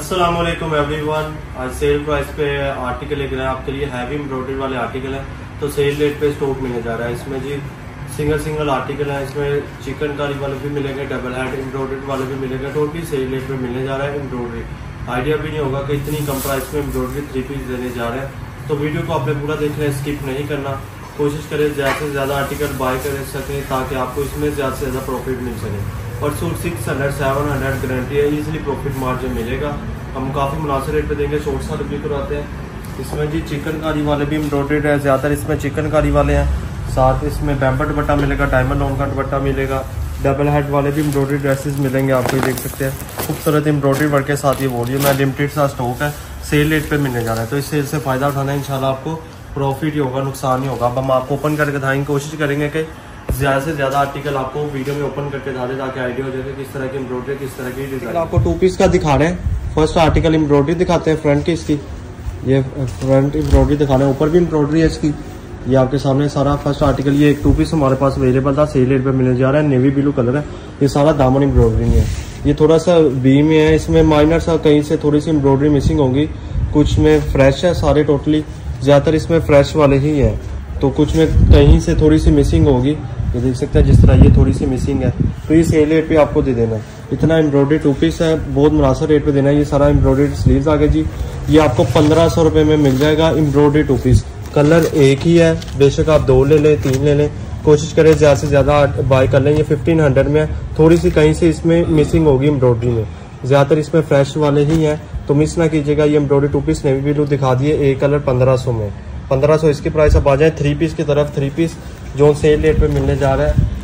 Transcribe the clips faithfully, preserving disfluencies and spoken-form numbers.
अस्सलाम वालेकुम एवरीवन। आज सेल प्राइस पे आर्टिकल लेकर आए आपके लिए। हैवी एम्ब्रॉयडरी वाले आर्टिकल है तो सेल रेट पे स्टॉक मिलने जा रहा है। इसमें जी सिंगल सिंगल आर्टिकल है। इसमें चिकनकारी वाले भी मिलेंगे, डबल हेड एम्ब्रॉयडरी वाले भी मिलेंगे। टोटली सेल रेट पे मिलने जा रहा है एम्ब्रॉयडरी। आइडिया भी नहीं होगा कि इतनी कम प्राइस में एम्ब्रॉयडरी थ्री पीस देने जा रहे हैं। तो वीडियो को आपने पूरा देखना, स्किप नहीं करना। कोशिश करें ज़्यादा से ज़्यादा आर्टिकल बाय कर सकें ताकि आपको इसमें ज़्यादा से ज़्यादा प्रॉफिट मिल सके। और suit six hundred seven hundred guarantee है, इजीली प्रॉफिट मार्जिन मिलेगा। हम काफ़ी मुनासिब रेट पे देंगे। शॉर्ट सा रिव्यू कराते हैं। इसमें जी चिकनकारी वाले भी एम्ब्रॉयडर्ड है, ज़्यादातर इसमें चिकनकारी वाले हैं। साथ इसमें बैम्बर दुपट्टा मिलेगा, डायमंड लॉन्ग का दुपट्टा मिलेगा। डबल हेड वाले भी एम्ब्रॉयडरी ड्रेसेस मिलेंगे आपको, देख सकते हैं। खूबसूरत एम्ब्रॉयडरी वर्क के साथ ये वॉल्यूम है। लिमिटेड सा स्टॉक है, सेल रेट पे मिलने जा रहा है। तो इस सेल से फ़ायदा उठाना है, इंशाल्लाह आपको प्रॉफिट ही होगा, नुकसान नहीं होगा। अब हम आपको ओपन करके दिखाएंगे। कोशिश करेंगे कि ज़्यादा से ज़्यादा आर्टिकल आपको वीडियो में ओपन करके दिखा दे ताकि आइडिया हो जाए किस तरह की एम्ब्रॉयडरी, किस तरह की डिजाइन। आपको टू पीस का दिखा रहे हैं। फर्स्ट आर्टिकल एम्ब्रॉयडरी दिखाते हैं फ्रंट की। इसकी ये फ्रंट एम्ब्रॉयडरी दिखा रहे हैं, ऊपर भी एम्ब्रॉयडरी है इसकी। ये आपके सामने सारा फर्स्ट आर्टिकल। ये एक टू पीस हमारे पास अवेलेबल था, सेल रेट पे मिलने जा रहा है। नेवी ब्लू कलर है। ये सारा दामन एम्ब्रॉयडरी है। ये थोड़ा सा बी में है, इसमें माइनर सा कहीं से थोड़ी सी एम्ब्रॉयडरी मिसिंग होगी। कुछ में फ्रेश है सारे, टोटली ज़्यादातर इसमें फ्रेश वाले ही है। तो कुछ में कहीं से थोड़ी सी मिसिंग होगी, ये देख सकते हैं जिस तरह ये थोड़ी सी मिसिंग है। तो ये सेल रेट पे आपको दे देना है। इतना एम्ब्रॉयडरी टू पीस है, बहुत मुनासिब रेट पे देना है। ये सारा एम्ब्रॉयडरी स्लीव्स आ गए जी। ये आपको पंद्रह सौ रुपये में मिल जाएगा एम्ब्रॉयडरी टू पीस। कलर एक ही है, बेशक आप दो ले लें, तीन ले लें। कोशिश करें ज़्यादा से ज़्यादा बाय कर लें। ये फिफ्टीन हंड्रेड में है, थोड़ी सी कहीं से इसमें मिसिंग होगी एम्ब्रॉयडरी में। ज़्यादातर इसमें फ्रेश वाले ही हैं, तो मिस ना कीजिएगा। ये embroidery two piece navy blue दिखा दिए, एक कलर पंद्रह सौ में। पंद्रह सौ इसकी प्राइस। अब आ जाए थ्री पीस की तरफ। थ्री पीस जो सेल रेट पे मिलने जा रहा है।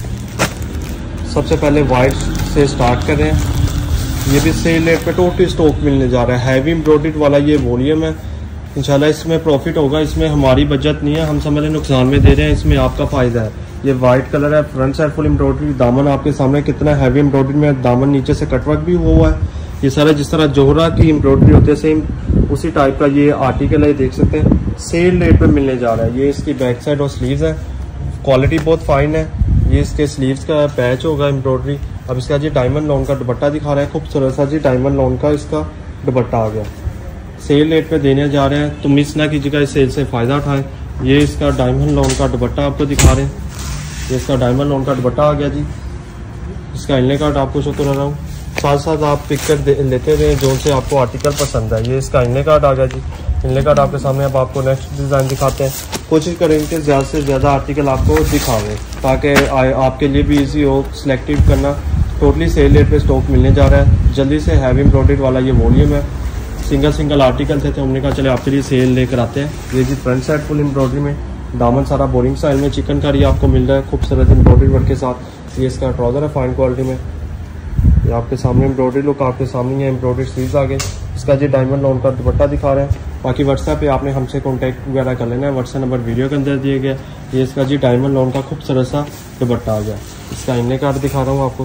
सबसे पहले वाइट से स्टार्ट कर रहे हैं। ये भी सेल रेट पे टोटली स्टॉक मिलने जा रहा है। हैवी एम्ब्रॉयडरी वाला ये वॉल्यूम है। इंशाल्लाह इसमें प्रॉफिट होगा। इसमें हमारी बचत नहीं है, हम समझ नुकसान में दे रहे हैं, इसमें आपका फायदा है। ये वाइट कलर है, फ्रंट साइड फुल एम्ब्रॉयडरी। दामन आपके सामने कितना हैवी एम्ब्रॉयडरी में, दामन नीचे से कटवर्क भी हुआ है। ये सारा जिस तरह जोहरा की एम्ब्रॉयडरी होती है सेम उसी टाइप का ये आर्टिकल है, देख सकते हैं। सेल रेट पे मिलने जा रहा है। ये इसकी बैक साइड और स्लीव्स है, क्वालिटी बहुत फाइन है। ये इसके स्लीव्स का पैच होगा एम्ब्रॉयडरी। अब इसका जी डायमंड लॉन्ग का दुपट्टा दिखा रहा है, खूबसूरत सा जी डायमंड लॉन्ग का इसका दुपट्टा आ गया। सेल रेट पे देने जा रहे हैं, तो मिस ना कीजिएगा, इस सेल से फ़ायदा उठाएं। ये इसका डायमंड लॉन्ग का दुपट्टा आपको दिखा रहे हैं। ये इसका डायमंड लॉन्ग का दुपट्टा आ गया जी। इसका इनले कार्ड आपको शो करा रहा हूँ, साथ साथ आप पिक्चर लेते रहे जो से आपको आर्टिकल पसंद है। ये इसका इनले कार्ड आ गया जी। इनले कार्ड आपके सामने। अब आपको नेक्स्ट डिज़ाइन दिखाते हैं। कोशिश करेंगे कि ज़्यादा से ज़्यादा आर्टिकल आपको दिखावें ताकि आपके लिए भी इजी हो सिलेक्टिव करना। टोटली सेल रेट पे स्टॉक मिलने जा रहा है। जल्दी से हैवी एम्ब्रॉयडरी वाला ये वॉल्यूम है। सिंगल सिंगल आर्टिकल थे तो हमने कहा चले आपके लिए सेल लेकर आते हैं। ये जी फ्रंट साइड फुल एम्ब्रॉयडरी में, दामन सारा बोरिंग स्टाइल में चिकनकारी आपको मिल रहा है खूबसूरत एम्ब्रॉयडरी वर्क के साथ। ये इसका ट्राउज़र है फाइन क्वालिटी में। ये आपके सामने एम्ब्रॉयडरी लुक आपके सामने है। एम्ब्रॉयडरी स्लीव्स आ गए। इसका जी डायमंड लॉन्ग का दुपट्टा दिखा रहे हैं। बाकी व्हाट्सएप पे आपने हमसे कॉन्टैक्ट वगैरह कर लेना है, व्हाट्सएप नंबर वीडियो के अंदर दिए गया। ये इसका जी डायमंड लॉन्ग का खूबसूरत सा दुपट्टा आ गया। इसका इनले कार्ड दिखा रहा हूँ आपको।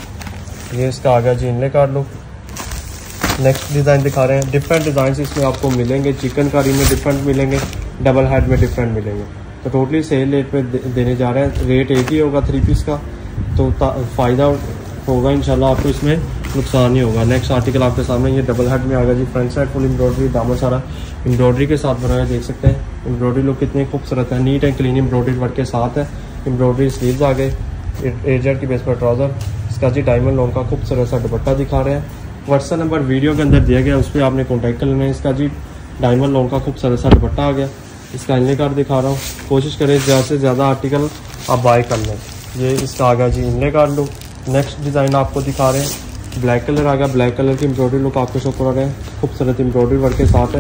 ये इसका आ गया जी inlay card look. Next design दिखा रहे हैं। डिफरेंट डिज़ाइन इसमें आपको मिलेंगे। चिकनकारी में डिफरेंट मिलेंगे, डबल हेड में डिफरेंट मिलेंगे। तो टोटली सेल रेट पे देने जा रहे हैं। रेट एक ही होगा थ्री पीस का, तो फ़ायदा होगा इंशाल्लाह आपको, इसमें नुकसान नहीं होगा। नेक्स्ट आर्टिकल आपके सामने ये डबल हेड में आ गया जी। फ्रंट साइड फुल एम्ब्रॉयडरी, दामन सारा एम्ब्रॉयडरी के साथ बनाया, देख सकते हैं। एम्ब्रॉयडरी लुक कितनी खूबसूरत है, neat and clean embroidery work के साथ है। एम्ब्रॉयडरी स्लीव्स आ गए, एजेड की बेस पर ट्राउज़र। इसका जी डायमंड लॉन्ग का खूबसूरत सा दुपट्टा दिखा रहे हैं। व्हाट्सएप नंबर वीडियो के अंदर दिया गया, उस पर आपने कॉन्टैक्ट कर लेना है। इसका जी डायमंड लॉन्ग का खूबसूरत सा दुपट्टा आ गया। इसका इनले कार्ड दिखा रहा हूँ। कोशिश करें ज़्यादा से ज़्यादा आर्टिकल आप बाय कर लें। ये इसका आ गया जी inlay card look. Next design आपको दिखा रहे हैं। ब्लैक कलर आ गया, ब्लैक कलर की एम्ब्रॉयडरी लुक आपको शो करा रहे हैं। खूबसूरत एम्ब्रॉयडरी वर्क के साथ है।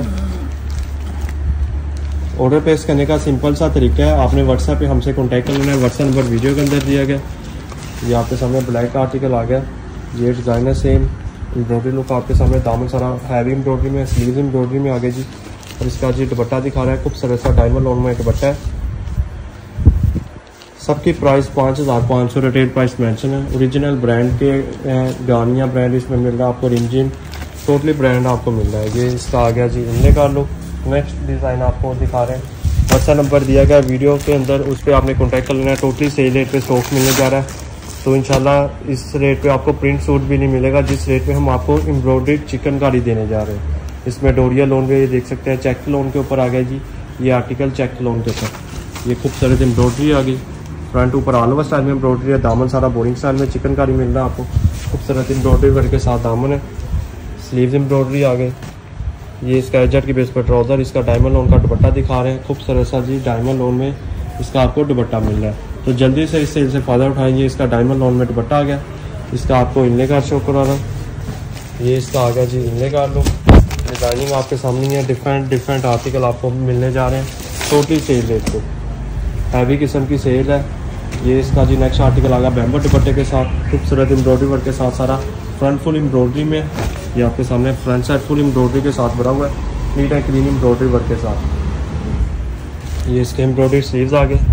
ऑर्डर प्लेस करने का सिंपल सा तरीका है, आपने व्हाट्सएप पे हमसे कॉन्टैक्ट कर लेना है। व्हाट्सएप नंबर वीडियो के अंदर दिया गया। ये आपके सामने ब्लैक का आर्टिकल आ गया। ये डिज़ाइन है सेम। एम्ब्रॉयडरी लुक आपके सामने, दामन सारा हैवी एम्ब्रॉयडरी में, स्लीव्स एम्ब्रॉयडरी में आ गया जी। और इसका जी दुपट्टा दिखा रहा है, खूबसूरत सा डायमंड लॉन्ग में दुपट्टा है। सबकी प्राइस पाँच हज़ार पाँच सौ रिटेल प्राइस मेंशन है। ओरिजिनल ब्रांड के गानिया ब्रांड इसमें मिल रहा है आपको। रिमजिम टोटली ब्रांड आपको मिल रहा है। ये इसका आ गया जी इनले का लुक। नेक्स्ट डिज़ाइन आपको दिखा रहे हैं। व्हाट्सएप नंबर दिया गया वीडियो के अंदर, उस पर आपने कॉन्टैक्ट कर लेना है। टोटली सेल रेट पे स्टॉक मिलने जा रहा है। तो इंशाल्लाह इस रेट पे आपको प्रिंट सूट भी नहीं मिलेगा जिस रेट पे हम आपको एम्ब्रॉयडर्ड चिकनकारी देने जा रहे हैं। इसमें डोरिया लोन पे ये देख सकते हैं, चेक लोन के ऊपर आ गया जी ये आर्टिकल, चेक लोन के ऊपर ये खूबसूरत एम्ब्रॉयडरी आ गई। फ्रंट ऊपर ऑल ओवर स्टाइल में एम्ब्रॉयडरी है, दामन सारा बोरिंग स्टाइल में चिकनकारी मिल रहा है आपको, खूबसूरत एम्ब्रॉयडरी वर्क के साथ दामन है। स्लीव्स एम्ब्रॉयडरी आ गई, ये इसका एजेट की बेस पर ट्राउज़र, इसका डायमंड लोन का दुपट्टा दिखा रहे हैं, खूबसूरत सा जी डायमंड लोन में इसका आपको दुपट्टा मिल रहा है। तो जल्दी से इस सेल से फ़ायदा उठाएंगे। इसका डायमंड लोन में दुपट्टा आ गया, इसका आपको इनले कार्ड शो करा रहा हूँ। ये इसका आ गया जी इनले कार्ड लो, डिज़ाइनिंग आपके सामने है, डिफरेंट डिफरेंट आर्टिकल आपको मिलने जा रहे हैं छोटी सेल रेट को, हैवी किस्म की सेल है। ये इसका जी नेक्स्ट आर्टिकल आ गया बैम्बर दुपट्टे के साथ, खूबसूरत एम्ब्रॉयडरी वर्क के साथ, सारा फ्रंट फुल एम्ब्रॉयडरी में, ये आपके सामने फ्रंट साइड फुल एम्ब्रॉयडरी के साथ भरा हुआ है, neat and clean embroidery work के साथ। ये इसके एम्ब्रॉयडरी स्लीव्स आ गए,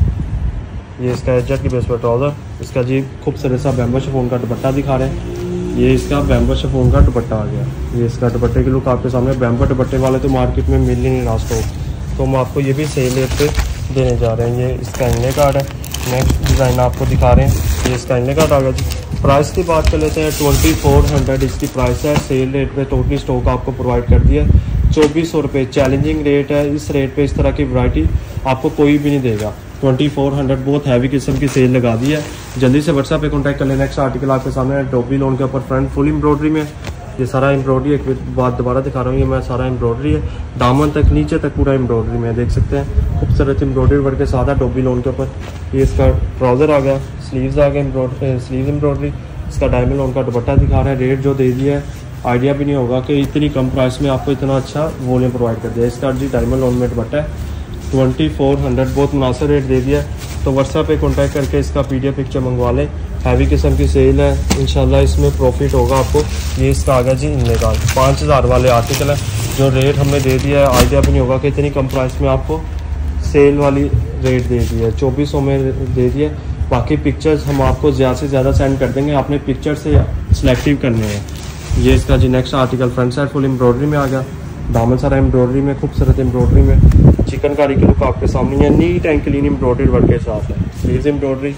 ये इसका एजेट की बेस पर ट्राउज़र, इसका जी खूबसूरत सा बैम्बर शिफॉन का दुपट्टा दिखा रहे हैं, ये इसका बैम्बर शिफॉन का दुपट्टा आ गया। ये इसका दुपट्टे की लुक आपके सामने, बैम्बर दुपट्टे वाले तो मार्केट में मिल ही नहीं रहा स्टॉक, तो हम आपको ये भी सेल रेट पे देने जा रहे हैं। ये इसका इनले कार्ड है, नेक्स्ट डिज़ाइन आपको दिखा रहे हैं, ये इसका इनले कार्ड आ गया जी। प्राइस की बात कर लेते हैं, ट्वेंटी फोर हंड्रेड इसकी प्राइस है, सेल रेट पे टोटली स्टॉक आपको प्रोवाइड कर दिया चौबीस सौ रुपये, चैलेंजिंग रेट है। इस रेट पे इस तरह की वैरायटी आपको कोई भी नहीं देगा। ट्वेंटी फोर हंड्रेड बहुत हैवी किस्म की सेल लगा दी है, जल्दी से व्हाट्सएप पे कॉन्टैक्ट कर लें। नेक्स्ट आर्टिकल आपके सामने डोबी लोन के ऊपर फ्रंट फुल एम्ब्रॉयडरी में, ये सारा एम्ब्रॉयडरी, एक बात दोबारा दिखा रहा हूँ, ये मैं सारा एम्ब्रॉयडरी है, दामन तक नीचे तक पूरा एम्ब्रॉयडरी में देख सकते हैं, खूबसूरत एम्ब्रॉयडरी वर्क के साथ है डोबी लोन के ऊपर। ये इसका ट्राउज़र आ गया, स्लीव्स आ गए एम्ब्रॉयडरी, स्लीव एम्ब्रॉयडरी, इसका डायमंड लोन का दुपट्टा दिखा रहा है। रेट जो दे दिया है आइडिया भी नहीं होगा कि इतनी कम प्राइस में आपको इतना अच्छा वॉल्यूम प्रोवाइड कर दिया। इसका जी डायमंड लोन में दुपट्टा है, ट्वेंटी फोर हंड्रेड बहुत मुनासिब रेट दे दिया। तो व्हाट्सएप पे कॉन्टैक्ट करके इसका पीडीएफ पिक्चर मंगवा लें, हैवी किस्म की सेल है, इंशाल्लाह इसमें प्रॉफिट होगा आपको। ये इसका आ गया जी इनले का पाँच हज़ार वाले आर्टिकल है, जो रेट हमने दे दिया है आइडिया भी नहीं होगा कि इतनी कम प्राइस में आपको सेल वाली रेट दे दी है, चौबीस सौ में दे दिया। बाकी पिक्चर्स हम आपको ज़्यादा से ज़्यादा सेंड कर देंगे, आपने पिक्चर से सिलेक्टिव करने हैं। ये इसका जी next article front side full embroidery में आ गया, दामन सारा एम्ब्रॉयडरी में, खूबसूरत एम्ब्रॉयडरी में, चिकनकारी की लुक आपके सामने है, neat and clean embroidery work के साथ है। स्लीव्स एम्ब्रॉयडरी,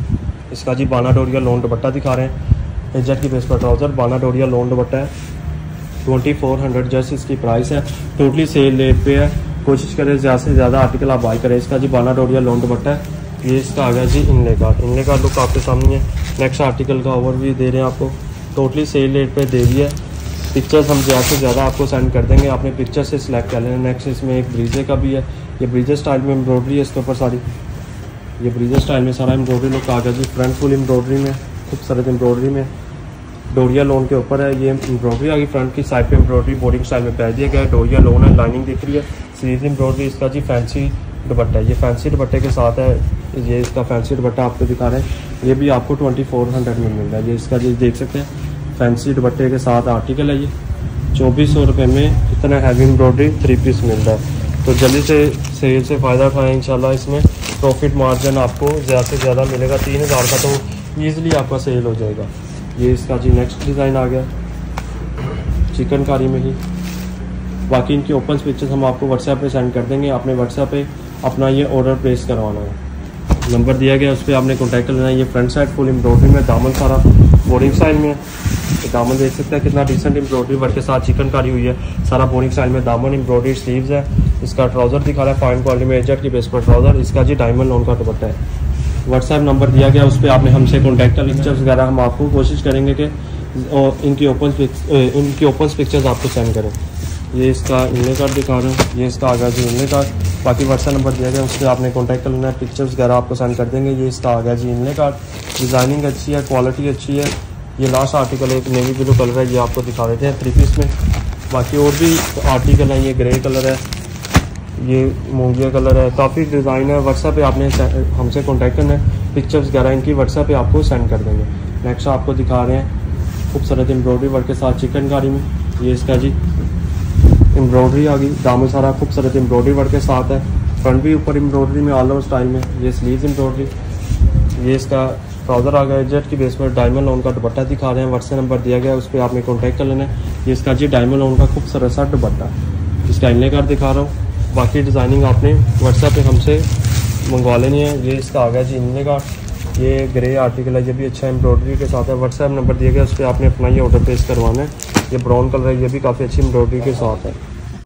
इसका जी बाना डोरिया लोन दुपट्टा दिखा रहे हैं, एजेट की बेस पर ट्राउज़र, बाना डोरिया लोन दुपट्टा है, ट्वेंटी फोर हंड्रेड जस्ट इसकी प्राइस है, टोटली सेल रेट पे है। कोशिश करें ज़्यादा से ज़्यादा आर्टिकल आप बाई करें। इसका जी बाना डोरिया लोन दुपट्टा है, ये इसका आ गया जी इनले का, इनले का लुक आपके सामने है। नेक्स्ट आर्टिकल का ओवरव्यू दे रहे हैं आपको, टोटली सेल रेट पे दे दिया है। पिक्चर्स हम ज़्यादा से ज़्यादा आपको सेंड कर देंगे, आपने पिक्चर से सिलेक्ट कर लेना। नेक्स्ट इसमें एक ब्रीजे का भी है, ये ब्रीजे स्टाइल में एम्ब्रॉयडरी है इसके ऊपर सारी, ये ब्रीजे स्टाइल में सारा एम्ब्रॉयडरी लुक आ गया जी, फ्रंट फुल एम्ब्रॉयडरी में, खूबसूरत एम्ब्रॉयडरी में, डोरिया लोन के ऊपर है। ये एम्ब्रॉयडरी आ गई, फ्रंट की साइड पे एम्ब्रॉयडरी बोर्डिंग स्टाइल में पहन दिया गया है, डोरिया लोन है, लाइनिंग दिख रही है, स्लीव एम्ब्रॉयडरी। इसका जी फैंसी दुपट्टा है, ये फैंसी दुपट्टे के साथ है, ये इसका फैंसी दुपट्टा आपको दिखा रहे हैं, ये भी आपको ट्वेंटी फोर हंड्रेड में मिल रहा है। ये इसका जी देख सकते हैं फैंसी दुपट्टे के साथ आर्टिकल है, ये चौबीस सौ रुपये में इतना हैवी एम्ब्रॉयडरी थ्री पीस मिल रहा है। तो जल्दी से सेल से फ़ायदा उठाएं, इंशाल्लाह इसमें प्रॉफिट मार्जिन आपको ज़्यादा से ज़्यादा मिलेगा, तीन हज़ार का तो ईज़िली आपका सेल हो जाएगा। ये इसका जी नेक्स्ट डिज़ाइन आ गया चिकनकारी में ही। बाकी इनकी ओपन पिक्चर्स हम आपको व्हाट्सएप पे सेंड कर देंगे, आपने व्हाट्सएप पे अपना ये ऑर्डर प्लेस करवाना है, नंबर दिया गया उस पर आपने कॉन्टैक्ट कर लेना है। ये फ्रंट साइड फुल एम्ब्रॉयडरी में, दामन सारा बोरिंग स्टाइल में, तो दामन देख सकते हैं कितना डिसेंट एम्ब्रॉयडरी वर्क के साथ चिकनकारी हुई है, सारा बोरिंग स्टाइल में दामन एम्ब्रॉयडरी, स्लीव्स है। इसका ट्राउज़र दिखा रहा है फाइन क्वालिटी में, एजेट की बेस पर ट्राउज़र। इसका जी डायमंड लोन का दुपट्टा है। व्हाट्सएप नंबर दिया गया उस पर आपने हमसे कॉन्टैक्ट कर, पिक्चर्स वगैरह हम आपको कोशिश करेंगे कि इनकी ओपन इनकी ओपन पिक्चर्स आपको सेंड करें। ये इसका इनले कार्ड दिखा रहे हैं, ये इसका आ गया जी इनले कार्ड। बाकी व्हाट्सएप नंबर दिया गया उस पर आपने कॉन्टैक्ट कर लेना है, पिक्चर्स वगैरह आपको सेंड कर देंगे। ये इसका आ गया जी इनले कार्ड, डिज़ाइनिंग अच्छी है, क्वालिटी अच्छी है। ये लास्ट आर्टिकल एक नेवी ब्लू कलर है, ये आपको दिखा देते हैं थ्री पीस में। बाकी और भी आर्टिकल है, ये ग्रे कलर है, ये मूंगिया कलर है, काफ़ी डिज़ाइन है। व्हाट्सएप पे आपने हमसे कॉन्टैक्ट करना है, पिक्चर्स वगैरह इनकी व्हाट्सएप पे आपको सेंड कर देंगे। नेक्स्ट आपको दिखा रहे हैं खूबसूरत एम्ब्रॉयडरी वर्क के साथ चिकनकारी में, ये इसका जी एम्ब्रॉयडरी आ गई, दामन सारा खूबसूरत एम्ब्रॉयडरी वर्क के साथ है, फ्रंट भी ऊपर एम्ब्रॉयडरी में ऑल ओवर स्टाइल में। ये स्लीव्स एम्ब्रॉयडरी, ये इसका ट्राउज़र आ गया, जेट की बेस पर डायमंड लोन का दुपट्टा दिखा रहे हैं। व्हाट्सएप नंबर दिया गया उस पर आपने कॉन्टैक्ट कर लेना है। ये इसका जी डायमंड लोन का खूबसूरत सा दुपट्टा, इसका इनले कार्ड दिखा रहा हूँ। बाकी डिज़ाइनिंग आपने व्हाट्सएप पे हमसे मंगवा लेनी है। ये इसका आ गया जी इनले कार्ड, ये ग्रे आर्टिकल है, ये भी अच्छा एम्ब्रॉयडरी के साथ है। व्हाट्सएप नंबर दिया गया, उस पर आपने अपना ये ऑर्डर प्लेस करवाना है। ये ब्राउन कलर है, ये भी काफ़ी अच्छी एम्ब्रॉयडरी के साथ है।